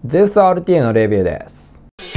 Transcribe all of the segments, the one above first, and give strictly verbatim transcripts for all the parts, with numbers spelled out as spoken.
ゼウス アールティーエー のレビューです。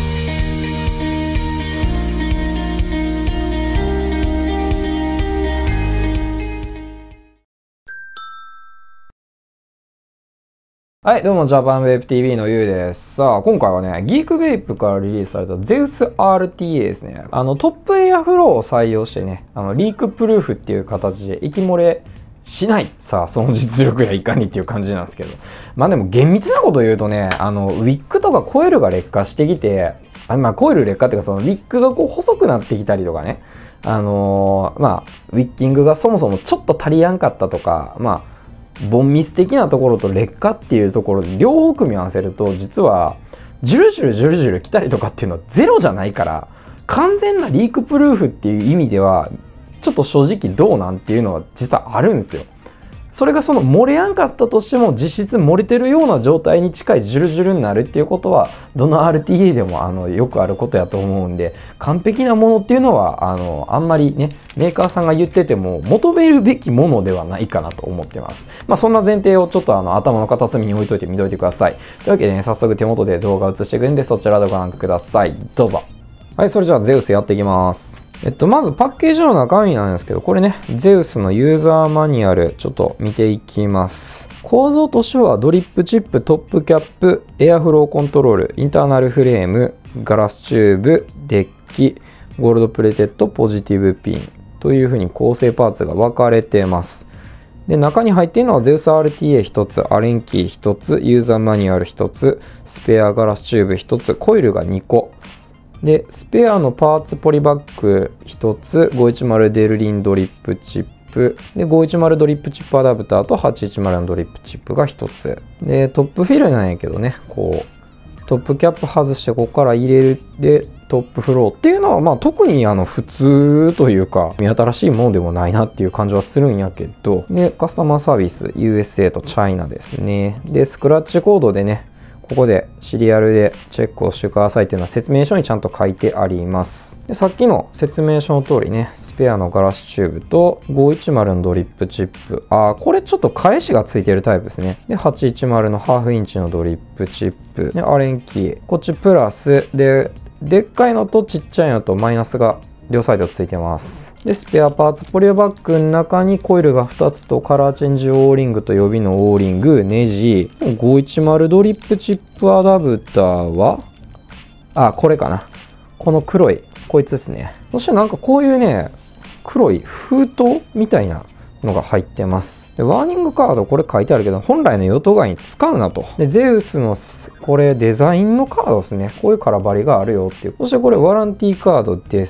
はい、どうも、ジャパンウェブ ティーブイ のゆうです。さあ、今回はね、ギークベイプからリリースされたゼウス アールティーエー ですね。あの、トップエアフローを採用してね、あの、リークプルーフっていう形で息漏れしない。さあ、その実力やいかにっていう感じなんですけど。まあでも厳密なこと言うとね、あの、ウィッグとかコイルが劣化してきて、あまあコイル劣化っていうか、そのウィッグがこう細くなってきたりとかね、あのー、まあ、ウィッキングがそもそもちょっと足りやんかったとか、まあ、ボンミス的なところと劣化っていうところで両方組み合わせると、実はジュルジュルジュルジュル来たりとかっていうのはゼロじゃないから、完全なリークプルーフっていう意味ではちょっと正直どうなんっていうのは実際あるんですよ。それがその漏れやんかったとしても実質漏れてるような状態に近いジュルジュルになるっていうことはどの アールティーエー でもあのよくあることやと思うんで、完璧なものっていうのはあのあんまりねメーカーさんが言ってても求めるべきものではないかなと思ってます。まあそんな前提をちょっとあの頭の片隅に置いといて見といてください。というわけでね、早速手元で動画を映していくんでそちらでご覧ください。どうぞ。はい、それじゃあゼウスやっていきます。えっと、まずパッケージの中身なんですけど、これね、ゼウスのユーザーマニュアル、ちょっと見ていきます。構造としては、ドリップチップ、トップキャップ、エアフローコントロール、インターナルフレーム、ガラスチューブ、デッキ、ゴールドプレテッド、ポジティブピンというふうに構成パーツが分かれてます。で、中に入っているのは ゼウス アールティーエーひとつ、アレンキーひとつ、ユーザーマニュアルひとつ、スペアガラスチューブひとつ、コイルがにこ。で、スペアのパーツポリバッグひとつ、ごひゃくじゅうデルリンドリップチップ、で、ごひゃくじゅうドリップチップアダプターとはちひゃくじゅうのドリップチップがひとつ。で、トップフィルなんやけどね、こう、トップキャップ外してここから入れるで、トップフローっていうのは、まあ特にあの普通というか、見新しいものでもないなっていう感じはするんやけど、で、カスタマーサービス ユーエスエー とチャイナですね。で、スクラッチコードでね、ここでシリアルでチェックをしてくださいっていうのは説明書にちゃんと書いてあります。で、さっきの説明書の通りね、スペアのガラスチューブとごひゃくじゅうのドリップチップ。あー、これちょっと返しがついてるタイプですね。で、はちひゃくじゅうのハーフインチのドリップチップ。で、アレンキー。こっちプラス。で、でっかいのとちっちゃいのとマイナスが両サイドついてます。で、スペアパーツポリバッグの中にコイルがふたつとカラーチェンジオーリングと予備のオーリング、ネジ、ごひゃくじゅうドリップチップアダプターは、あ、これかな。この黒い、こいつですね。そしてなんかこういうね、黒い封筒みたいなのが入ってます。で、ワーニングカード、これ書いてあるけど、本来の用途外に使うなと。で、ゼウスの、これデザインのカードですね。こういう空張りがあるよっていう。そしてこれワランティーカードです。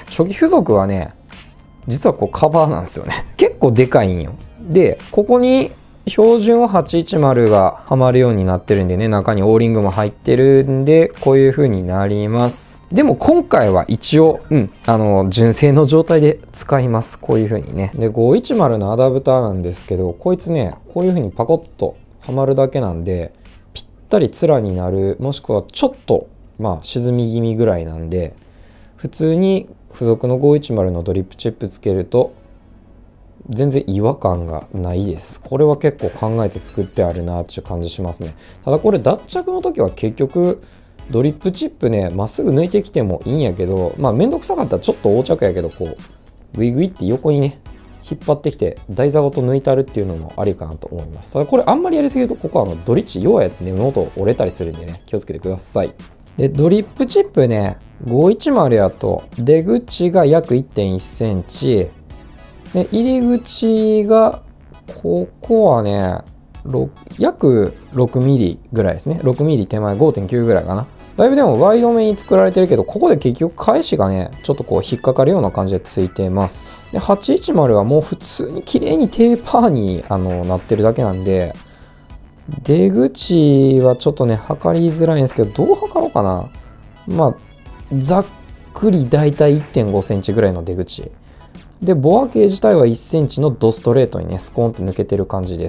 初期付属はね、実はこうカバーなんですよね。結構でかいんよ。で、ここに標準ははちひゃくじゅうがはまるようになってるんでね、中にオーリングも入ってるんで、こういう風になります。でも今回は一応、うん、あの、純正の状態で使います。こういう風にね。で、ごひゃくじゅうのアダプターなんですけど、こいつね、こういう風にパコッとはまるだけなんで、ぴったり面になる、もしくはちょっと、まあ、沈み気味ぐらいなんで、普通に付属のごひゃくじゅうのドリップチップつけると、全然違和感がないです。これは結構考えて作ってあるなっていう感じしますね。ただこれ脱着の時は結局ドリップチップね、まっすぐ抜いてきてもいいんやけど、まあめんどくさかったらちょっと横着やけど、こうグイグイって横にね引っ張ってきて台座ごと抜いてあるっていうのもありかなと思います。ただこれあんまりやりすぎると、ここはあのドリッチ弱いやつね、根元折れたりするんでね、気をつけてください。で、ドリップチップね、ごひゃくじゅうやと出口が約 いってんいちセンチで、入り口がここはね約ろくミリぐらいですね。ろくミリ手前 ごてんきゅう ぐらいかな。だいぶでもワイドめに作られてるけど、ここで結局返しがねちょっとこう引っかかるような感じでついてます。で、はちひゃくじゅうはもう普通に綺麗にテーパーにあのなってるだけなんで、出口はちょっとね測りづらいんですけど、どう測ろうかな。まあざっくりだいたい いってんごセンチぐらいの出口で、ボア系自体はいっセンチのドストレートにねスコーンって抜けてる感じです。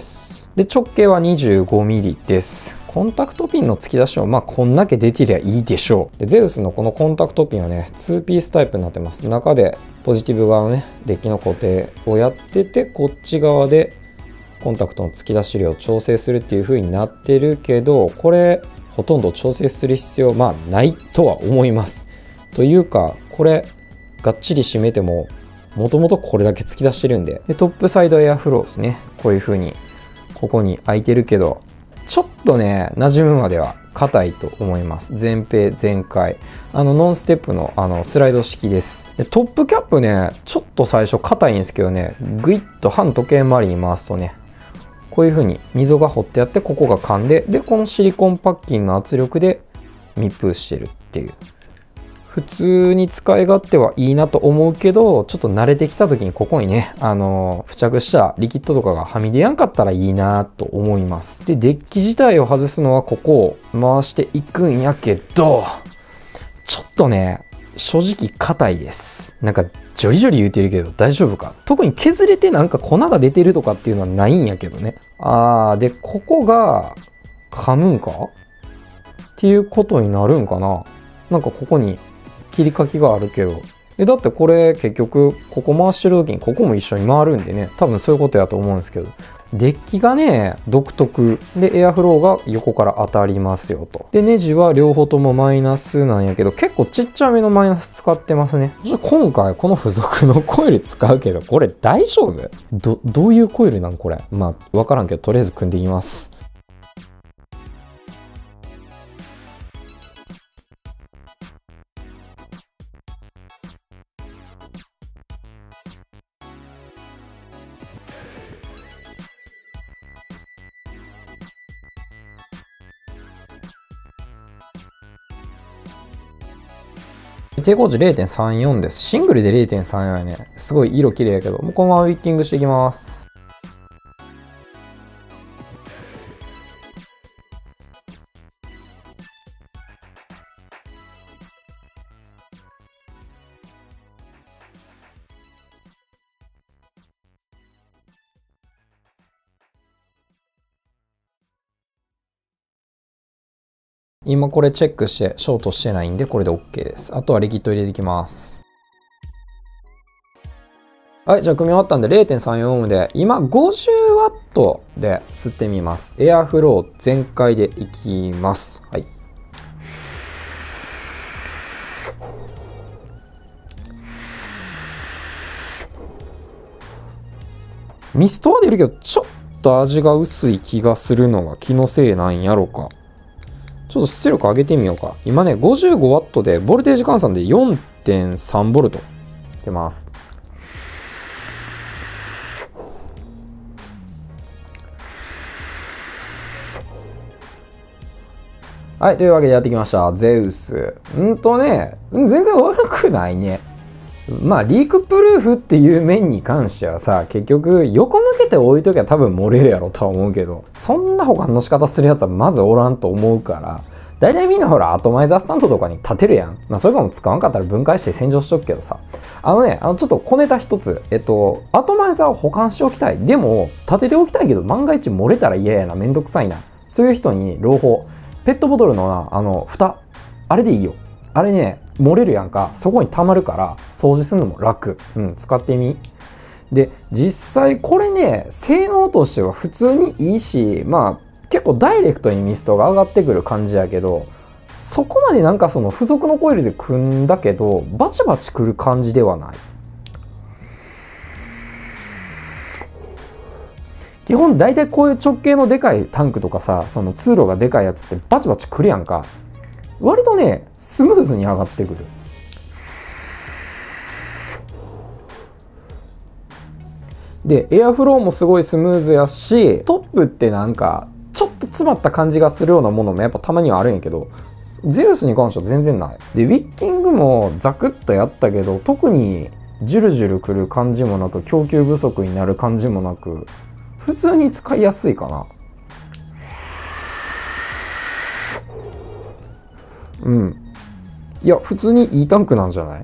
で、直径は にじゅうごミリ です。コンタクトピンの突き出しはまあこんだけ出てりゃいいでしょう。で、ゼウスのこのコンタクトピンはねにピースタイプになってます。中でポジティブ側のねデッキの固定をやってて、こっち側でコンタクトの突き出し量を調整するっていう風になってるけど、これほとんど調整する必要まあないとは思います。というかこれがっちり締めてももともとこれだけ突き出してるんで、でトップサイドエアフローですね。こういう風にここに開いてるけどちょっとね馴染むまでは硬いと思います。前閉全開、あのノンステップのあのスライド式です。でトップキャップねちょっと最初硬いんですけどね、グイッと反時計回りに回すとねこういう風に溝が掘ってあって、ここが噛んで、でこのシリコンパッキンの圧力で密封してるっていう、普通に使い勝手はいいなと思うけど、ちょっと慣れてきた時にここにね、あのー、付着したリキッドとかがはみ出やんかったらいいなと思います。で、デッキ自体を外すのはここを回していくんやけど、ちょっとね、正直硬いです。なんか、ジョリジョリ言うてるけど大丈夫か？特に削れてなんか粉が出てるとかっていうのはないんやけどね。あー、で、ここが噛むんかっていうことになるんかな。なんかここに切り欠きがあるけど。え、だってこれ結局ここ回してる時にここも一緒に回るんでね、多分そういうことやと思うんですけど、デッキがね独特でエアフローが横から当たりますよと。でネジは両方ともマイナスなんやけど、結構ちっちゃめのマイナス使ってますね。今回この付属のコイル使うけど、これ大丈夫？どどういうコイルなんこれ。まあ分からんけどとりあえず組んでみます。抵抗値 れいてんさんよん です。シングルで れいてんさんよん やね。すごい色綺麗やけど、もうこのままウィッキングしていきます。今これチェックしてショートしてないんでこれで OK です。あとはリキッド入れていきます。はい、じゃあ組み終わったんで れいてんさんよん オームで今 ごじゅうワット で吸ってみます。エアフロー全開でいきます。はい。ミストは出るけどちょっと味が薄い気がするのが気のせいなんやろか。ちょっと出力上げてみようか。今ね ごじゅうごワット でボルテージ換算で よんてんさんボルト出ます。はい、というわけでやってきました。ゼウス。うんとね、全然悪くないね。まあ、リークプルーフっていう面に関してはさ、結局、横向けて置いときゃ多分漏れるやろとは思うけど、そんな保管の仕方するやつはまずおらんと思うから、大体みんなほら、アトマイザースタンドとかに立てるやん。まあ、それかも使わんかったら分解して洗浄しとくけどさ。あのね、あの、ちょっと小ネタ一つ。えっと、アトマイザーを保管しておきたい。でも、立てておきたいけど、万が一漏れたら嫌やな、めんどくさいな。そういう人に朗報。ペットボトルのな、あの、蓋。あれでいいよ。あれね、漏れるやんか。そこに溜まるから、掃除するのも楽。うん、使ってみ。で、実際これね、性能としては普通にいいし、まあ、結構ダイレクトにミストが上がってくる感じやけど、そこまでなんかその付属のコイルで組んだけど、バチバチくる感じではない。基本大体こういう直径のでかいタンクとかさ、その通路がでかいやつってバチバチくるやんか。割とね、スムーズに上がってくる。で、エアフローもすごいスムーズやし、トップってなんか、ちょっと詰まった感じがするようなものもやっぱたまにはあるんやけど、ゼウスに関しては全然ない。で、ウィッキングもザクッとやったけど、特にジュルジュルくる感じもなく、供給不足になる感じもなく、普通に使いやすいかな。うん。いや、普通にいいタンクなんじゃない？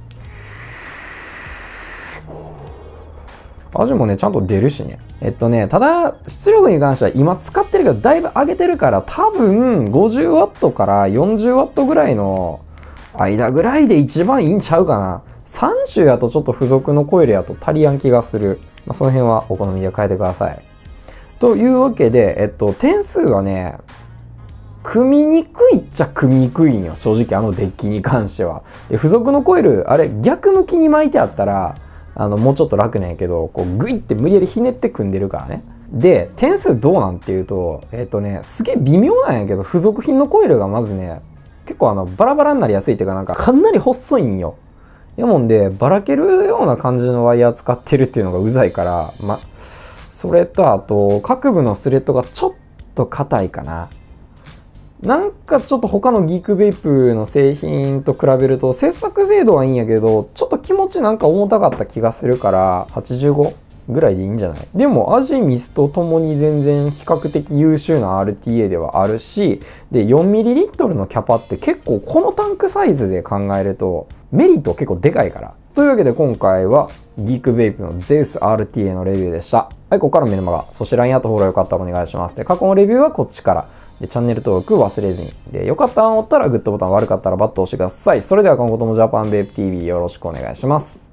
味もね、ちゃんと出るしね。えっとね、ただ、出力に関しては今使ってるけど、だいぶ上げてるから、多分 ごじゅうワット から よんじゅうワット ぐらいの間ぐらいで一番いいんちゃうかな。さんじゅうやとちょっと付属のコイルやと足りやん気がする。まあ、その辺はお好みで変えてください。というわけで、えっと、点数はね、 組みにくいっちゃ組みにくいんよ、正直あのデッキに関しては。付属のコイル、あれ逆向きに巻いてあったら、あの、もうちょっと楽なんやけど、こうグイって無理やりひねって組んでるからね。で、点数どうなんっていうと、えっとね、すげえ微妙なんやけど、付属品のコイルがまずね、結構あの、バラバラになりやすいっていうかなんかかなり細いんよ。やもんで、ばらけるような感じのワイヤー使ってるっていうのがうざいから、ま、それとあと、各部のスレッドがちょっと硬いかな。なんかちょっと他のギークベイプの製品と比べると、切削精度はいいんやけど、ちょっと気持ちなんか重たかった気がするから、はちじゅうごぐらいでいいんじゃない？でも味、ミスとともに全然比較的優秀な アールティーエー ではあるし、で、よんミリリットルのキャパって結構このタンクサイズで考えると、メリット結構でかいから。というわけで今回はギークベイプの ゼウス アールティーエー のレビューでした。はい、ここからメルマガ、そして ライン アットフォローよかったらお願いします。で、過去のレビューはこっちから。で、チャンネル登録忘れずに。で、よかったら押ったらグッドボタン、悪かったらバッと押してください。それでは今後ともジャパンベイプ ティーブイ よろしくお願いします。